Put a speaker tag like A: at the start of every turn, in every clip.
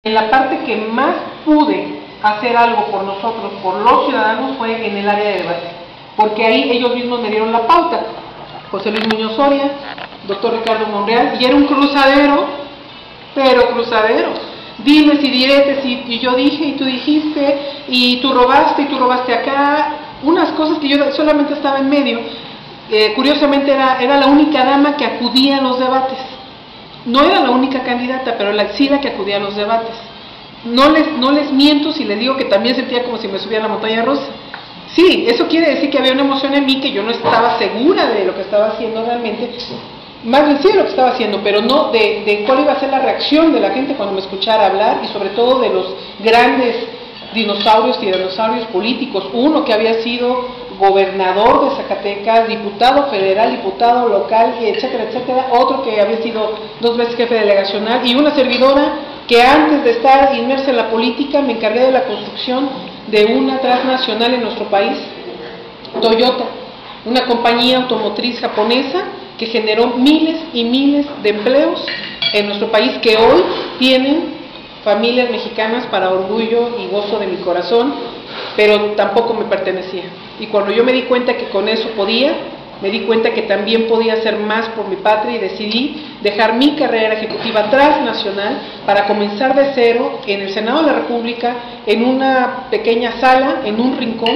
A: En la parte que más pude hacer algo por nosotros, por los ciudadanos, fue en el área de debate, porque ahí ellos mismos me dieron la pauta. José Luis Muñoz Soria, doctor Ricardo Monreal, y era un cruzadero, pero cruzadero. Dimes y diretes, y yo dije, y tú dijiste, y tú robaste acá, unas cosas que yo solamente estaba en medio. Curiosamente era la única dama que acudía a los debates. No era la única candidata, pero sí la que acudía a los debates. No les miento si les digo que también sentía como si me subía a la montaña rusa. Sí, eso quiere decir que había una emoción en mí, que yo no estaba segura de lo que estaba haciendo realmente. Más bien sí de lo que estaba haciendo, pero no de cuál iba a ser la reacción de la gente cuando me escuchara hablar, y sobre todo de los grandes dinosaurios políticos. Uno que había sido gobernador de Zacatecas, diputado federal, diputado local, etcétera, etcétera. Otro que había sido 2 veces jefe delegacional, y una servidora que antes de estar inmersa en la política me encargué de la construcción de una transnacional en nuestro país, Toyota, una compañía automotriz japonesa que generó miles y miles de empleos en nuestro país, que hoy tienen familias mexicanas para orgullo y gozo de mi corazón, pero tampoco me pertenecía. Y cuando yo me di cuenta que con eso podía, me di cuenta que también podía hacer más por mi patria, y decidí dejar mi carrera ejecutiva transnacional para comenzar de cero en el Senado de la República, en una pequeña sala, en un rincón,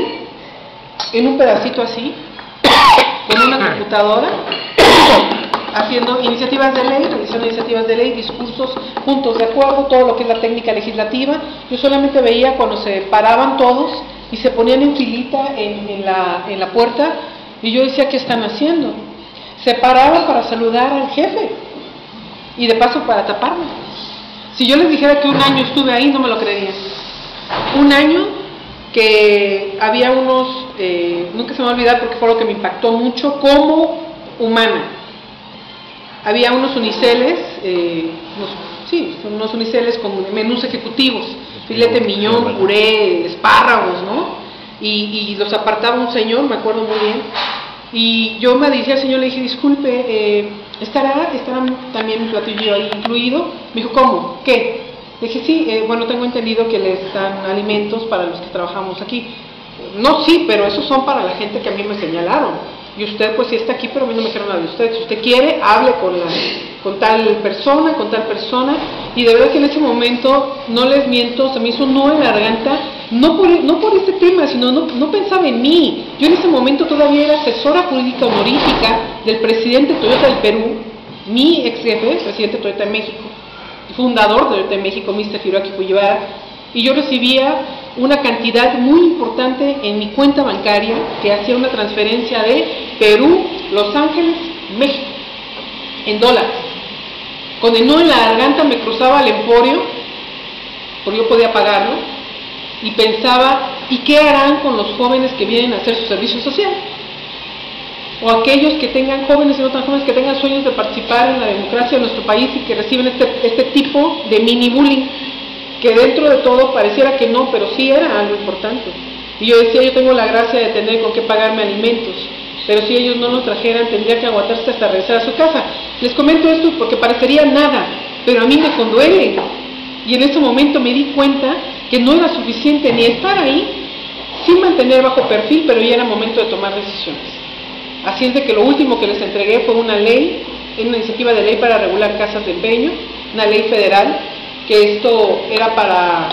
A: en un pedacito así, con una computadora, haciendo iniciativas de ley, realizando iniciativas de ley, discursos, puntos de acuerdo, todo lo que es la técnica legislativa. Yo solamente veía cuando se paraban todos y se ponían en filita en la puerta, y yo decía, ¿qué están haciendo? Se paraban para saludar al jefe, y de paso para taparme. Si yo les dijera que un año estuve ahí, no me lo creerían. Un año que había unos, nunca se me va a olvidar porque fue lo que me impactó mucho como humana. Había unos uniceles, unos uniceles con menús ejecutivos, filete miñón, puré, espárragos, ¿no? Y los apartaba un señor, me acuerdo muy bien, y yo me dirigí al señor, le dije, disculpe, ¿estará también mi platillo ahí incluido? Me dijo, ¿cómo? ¿Qué? Le dije, sí, bueno, tengo entendido que les dan alimentos para los que trabajamos aquí. No, sí, pero esos son para la gente que a mí me señalaron. Y usted pues sí está aquí, pero a mí no me dijeron nada de usted. Si usted quiere, hable con tal persona. Y de verdad que en ese momento, no les miento, se me hizo un nudo en la garganta, no por este tema, sino no pensaba en mí. Yo en ese momento todavía era asesora jurídica honorífica del presidente Toyota del Perú, mi ex jefe, presidente Toyota de México, fundador de Toyota de México, Mr. Hiroaki Fujiwara, y yo recibía una cantidad muy importante en mi cuenta bancaria, que hacía una transferencia de Perú, Los Ángeles, México, en dólares. Con el nudo en la garganta me cruzaba al Emporio, porque yo podía pagarlo, y pensaba, ¿y qué harán con los jóvenes que vienen a hacer su servicio social? O aquellos que tengan, jóvenes y no tan jóvenes, que tengan sueños de participar en la democracia de nuestro país y que reciben este tipo de mini bullying, que dentro de todo pareciera que no, pero sí era algo importante. Y yo decía, yo tengo la gracia de tener con qué pagarme alimentos, pero si ellos no los trajeran, tendría que aguantarse hasta regresar a su casa. Les comento esto porque parecería nada, pero a mí me conduele. Y en ese momento me di cuenta que no era suficiente ni estar ahí, sin mantener bajo perfil, pero ya era momento de tomar decisiones. Así es de que lo último que les entregué fue una ley, una iniciativa de ley para regular casas de empeño, una ley federal, que esto era para,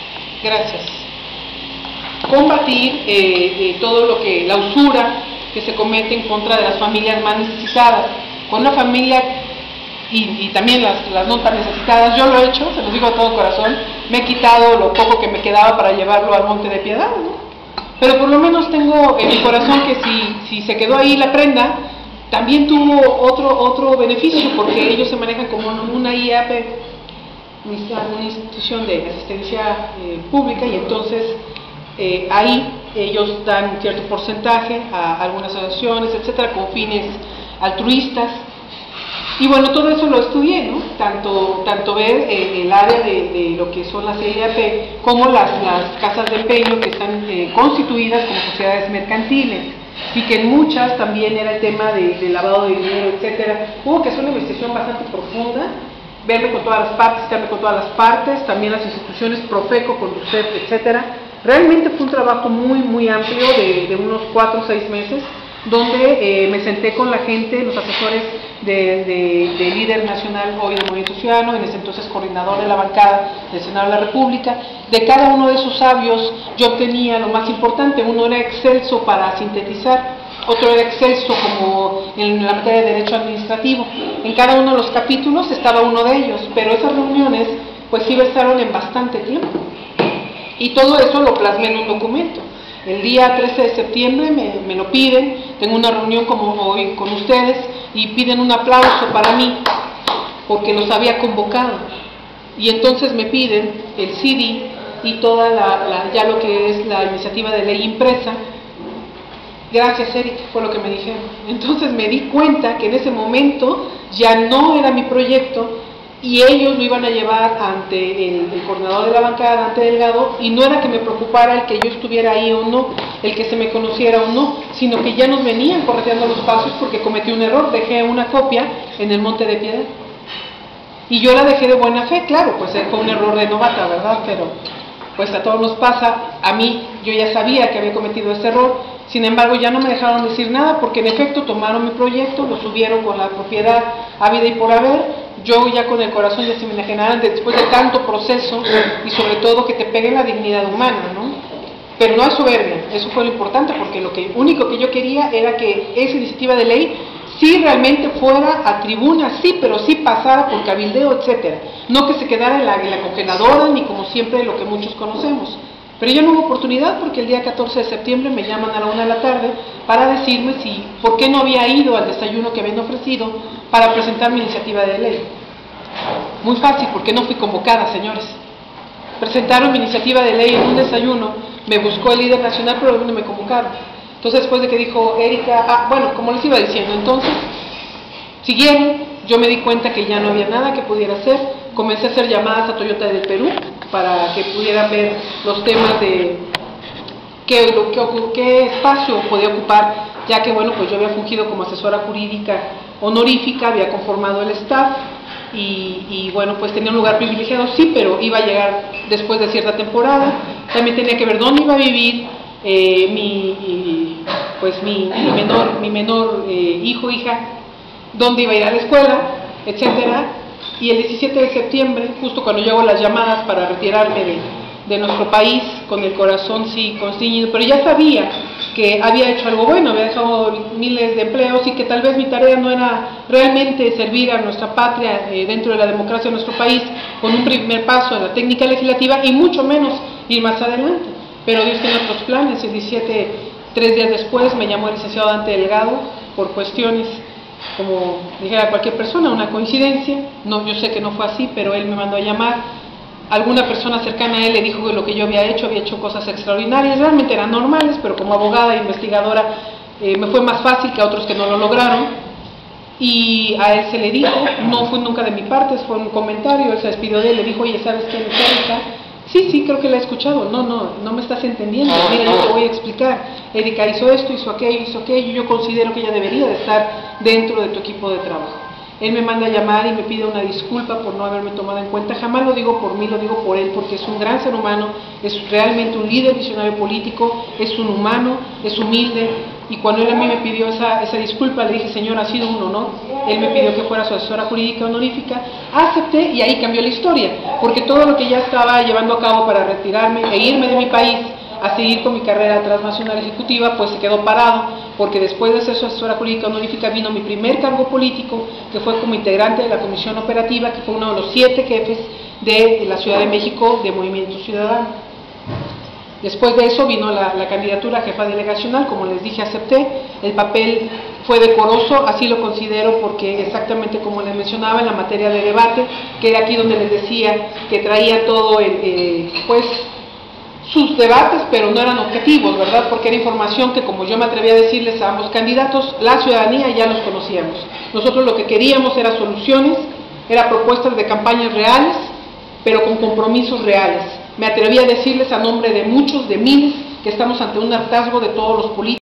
A: combatir todo lo que, la usura que se comete en contra de las familias más necesitadas. Con una familia, y también las no tan necesitadas, yo lo he hecho, se los digo de todo corazón, me he quitado lo poco que me quedaba para llevarlo al Monte de Piedad, ¿no? Pero por lo menos tengo en mi corazón que si se quedó ahí la prenda, también tuvo otro beneficio, porque ellos se manejan como una IAP, una institución de asistencia pública, y entonces ahí ellos dan cierto porcentaje a algunas asociaciones, etcétera, con fines altruistas. Y bueno, todo eso lo estudié, ¿no? Tanto ver el área de lo que son las IAP, como las casas de empeño, que están constituidas como sociedades mercantiles, y que en muchas también era el tema de lavado de dinero, etcétera. Hubo que hacer una investigación bastante profunda verme con todas las partes, estarme con todas las partes, también las instituciones, Profeco, Conducef, etcétera. Realmente fue un trabajo muy amplio de unos 4 o 6 meses, donde me senté con la gente, los asesores de líder nacional hoy del Movimiento Ciudadano, en ese entonces coordinador de la bancada del Senado de la República. De cada uno de esos sabios yo obtenía lo más importante. Uno era excelso para sintetizar, otro era excelso como en la materia de derecho administrativo. En cada uno de los capítulos estaba uno de ellos, pero esas reuniones pues sí bastaron en bastante tiempo. Y todo eso lo plasmé en un documento. El día 13 de septiembre me lo piden, tengo una reunión como hoy con ustedes y piden un aplauso para mí porque los había convocado. Y entonces me piden el CD y toda ya lo que es la iniciativa de ley impresa. Gracias, Erika, fue lo que me dijeron. Entonces me di cuenta que en ese momento ya no era mi proyecto y ellos lo iban a llevar ante el coordinador de la bancada, Dante Delgado, y no era que me preocupara el que yo estuviera ahí o no, el que se me conociera o no, sino que ya nos venían correteando los pasos porque cometí un error, dejé una copia en el Monte de Piedad. Y yo la dejé de buena fe, claro, pues fue un error de novata, ¿verdad? Pero pues a todos nos pasa, a mí yo ya sabía que había cometido ese error, sin embargo ya no me dejaron decir nada porque en efecto tomaron mi proyecto, lo subieron con la propiedad habida y por haber. Yo ya con el corazón ya se me enajenaban después de tanto proceso y sobre todo que te pegue la dignidad humana, ¿no? Pero no hay soberbia, eso fue lo importante porque lo único que yo quería era que esa iniciativa de ley sí realmente fuera a tribuna, sí, pero sí pasara por cabildeo, etcétera. No que se quedara en la congeladora ni como siempre lo que muchos conocemos. Pero ya no hubo oportunidad porque el día 14 de septiembre me llaman a la 1 de la tarde para decirme por qué no había ido al desayuno que habían ofrecido para presentar mi iniciativa de ley. Muy fácil, porque no fui convocada, señores. Presentaron mi iniciativa de ley en un desayuno, me buscó el líder nacional, pero no me convocaron. Entonces después de que dijo Erika, bueno, como les iba diciendo, entonces siguieron, yo me di cuenta que ya no había nada que pudiera hacer, comencé a hacer llamadas a Toyota del Perú para que pudieran ver los temas de qué espacio podía ocupar, ya que bueno, pues yo había fungido como asesora jurídica honorífica, había conformado el staff y bueno, pues tenía un lugar privilegiado, sí, pero iba a llegar después de cierta temporada, también tenía que ver dónde iba a vivir mi menor hijo, hija, dónde iba a ir a la escuela, etcétera. Y el 17 de septiembre, justo cuando yo hago las llamadas para retirarme de nuestro país, con el corazón sí constreñido, pero ya sabía que había hecho algo bueno, había dejado miles de empleos y que tal vez mi tarea no era realmente servir a nuestra patria dentro de la democracia de nuestro país con un primer paso en la técnica legislativa y mucho menos ir más adelante. Pero Dios tenía otros planes. El 17, 3 días después, me llamó el licenciado Dante Delgado por cuestiones, como dijera cualquier persona, una coincidencia. No, yo sé que no fue así, pero él me mandó a llamar. Alguna persona cercana a él le dijo que lo que yo había hecho cosas extraordinarias, realmente eran normales, pero como abogada e investigadora me fue más fácil que a otros que no lo lograron. Y a él se le dijo, no fue nunca de mi parte, fue un comentario, él se despidió de él, le dijo, oye, ¿sabes quién es Erika? Sí, creo que la he escuchado. No me estás entendiendo. Mira, yo te voy a explicar. Erika hizo esto, hizo aquello, yo considero que ella debería de estar dentro de tu equipo de trabajo. Él me manda a llamar y me pide una disculpa por no haberme tomado en cuenta. Jamás lo digo por mí, lo digo por él, porque es un gran ser humano, es realmente un líder visionario político, es un humano, es humilde. Y cuando él a mí me pidió esa disculpa, le dije, señor, ha sido un honor. Él me pidió que fuera su asesora jurídica honorífica, acepté y ahí cambió la historia, porque todo lo que ya estaba llevando a cabo para retirarme e irme de mi país a seguir con mi carrera transnacional ejecutiva, pues se quedó parado, porque después de ser su asesora jurídica honorífica vino mi primer cargo político, que fue como integrante de la Comisión Operativa, que fue uno de los 7 jefes de la Ciudad de México de Movimiento Ciudadano. Después de eso vino la candidatura a jefa delegacional, como les dije, acepté. El papel fue decoroso, así lo considero, porque exactamente como les mencionaba en la materia de debate, que era aquí donde les decía que traía todo pues sus debates, pero no eran objetivos, ¿verdad? Porque era información que, como yo me atreví a decirles a ambos candidatos, la ciudadanía ya los conocíamos. Nosotros lo que queríamos era soluciones, era propuestas de campañas reales, pero con compromisos reales. Me atreví a decirles a nombre de muchos, de miles, que estamos ante un hartazgo de todos los políticos.